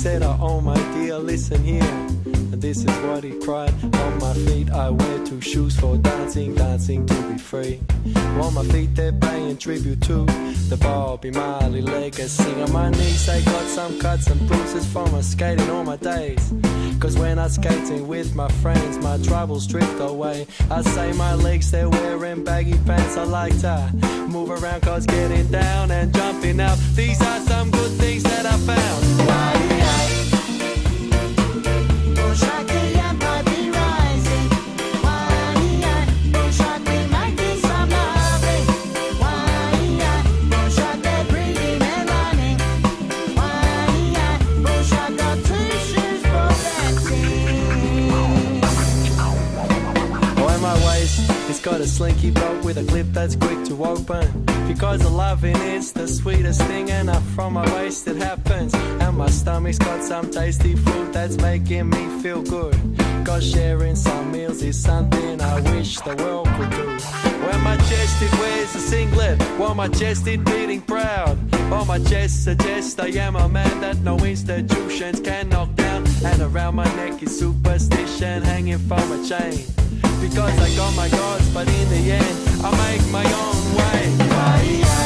said, oh my dear, listen here. And this is what he cried. On my feet I wear 2 shoes for dancing, dancing to be free. On my feet they're paying tribute to the Bobby Marley legacy. On my knees they got some cuts and bruises from my skating all my days. Cause when I'm skating with my friends, my troubles drift away. I say my legs, they're wearing baggy pants. I like to move around cause getting down and jumping out, these are some good things that I found. It's got a slinky belt with a clip that's quick to open. Because the loving is the sweetest thing, and up from my waist it happens. And my stomach's got some tasty food that's making me feel good. Cause sharing some meals is something I wish the world could do. When my chest it wears a singlet, while my chest it beating proud. On my chest suggests I am a man that no institutions can knock down. And around my neck is superstition hanging from a chain. Because I got my gods, but in the end I make my own way.